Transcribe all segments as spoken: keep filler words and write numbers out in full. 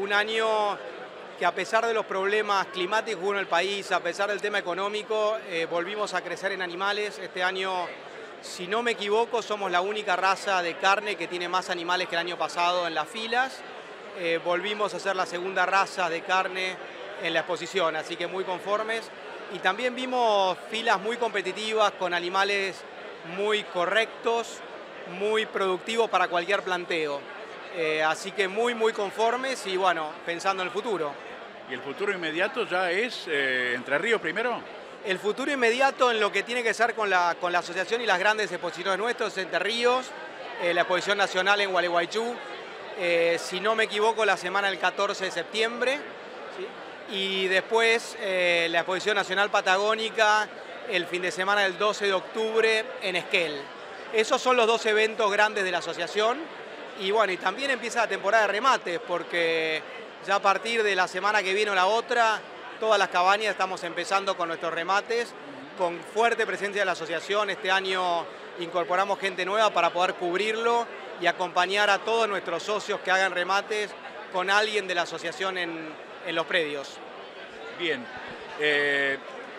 un año que a pesar de los problemas climáticos que hubo en el país, a pesar del tema económico, eh, volvimos a crecer en animales. Este año, si no me equivoco, somos la única raza de carne que tiene más animales que el año pasado en las filas. Eh, volvimos a ser la segunda raza de carne en la exposición, así que muy conformes. Y también vimos filas muy competitivas con animales muy correctos, muy productivos para cualquier planteo. Eh, así que muy, muy conformes y bueno, pensando en el futuro. ¿Y el futuro inmediato ya es eh, Entre Ríos primero? El futuro inmediato en lo que tiene que ser con la, con la asociación y las grandes exposiciones nuestras, Entre Ríos, eh, la exposición nacional en Gualeguaychú, eh, si no me equivoco, la semana del catorce de septiembre, ¿sí? Y después eh, la exposición nacional patagónica el fin de semana del doce de octubre en Esquel. Esos son los dos eventos grandes de la asociación. Y bueno, y también empieza la temporada de remates, porque ya a partir de la semana que viene o la otra, todas las cabañas estamos empezando con nuestros remates, con fuerte presencia de la asociación. Este año incorporamos gente nueva para poder cubrirlo y acompañar a todos nuestros socios que hagan remates con alguien de la asociación en, en los predios. Bien. Eh,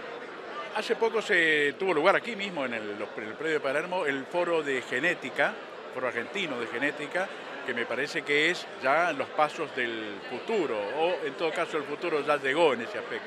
hace poco se tuvo lugar aquí mismo, en el, en el predio de Palermo, el foro de genética, foro argentino de genética, que me parece que es ya los pasos del futuro, o en todo caso el futuro ya llegó en ese aspecto.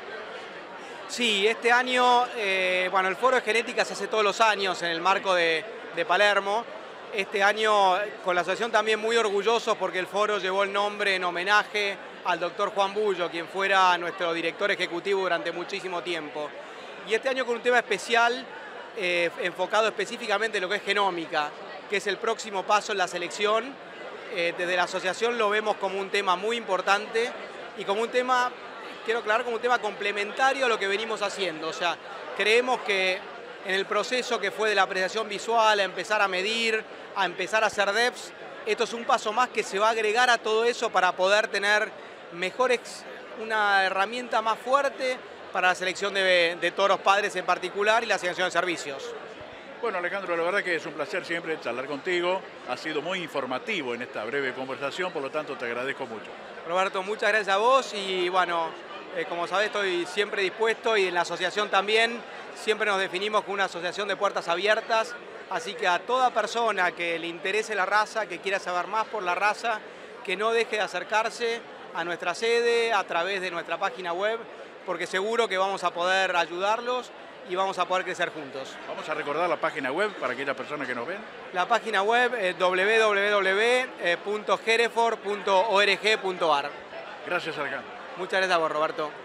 Sí, este año, eh, bueno, el foro de genética se hace todos los años en el marco de, de Palermo. Este año con la asociación también muy orgullosos porque el foro llevó el nombre en homenaje al doctor Juan Bullo, quien fuera nuestro director ejecutivo durante muchísimo tiempo. Y este año con un tema especial, eh, enfocado específicamente en lo que es genómica, que es el próximo paso en la selección. Eh, desde la asociación lo vemos como un tema muy importante y como un tema, quiero aclarar, como un tema complementario a lo que venimos haciendo. O sea, creemos que en el proceso que fue de la apreciación visual, a empezar a medir, a empezar a hacer D E P S, esto es un paso más que se va a agregar a todo eso para poder tener mejores, una herramienta más fuerte para la selección de, de toros padres en particular y la asignación de servicios. Bueno, Alejandro, la verdad que es un placer siempre charlar contigo. Ha sido muy informativo en esta breve conversación, por lo tanto te agradezco mucho. Roberto, muchas gracias a vos y bueno, eh, como sabés estoy siempre dispuesto y en la asociación también, siempre nos definimos como una asociación de puertas abiertas, así que a toda persona que le interese la raza, que quiera saber más por la raza, que no deje de acercarse a nuestra sede a través de nuestra página web, porque seguro que vamos a poder ayudarlos y vamos a poder crecer juntos. Vamos a recordar la página web para aquellas personas que nos ven. La página web es doble u doble u doble u punto hereford punto org punto ar. Gracias, Alejandro. Muchas gracias a vos, Roberto.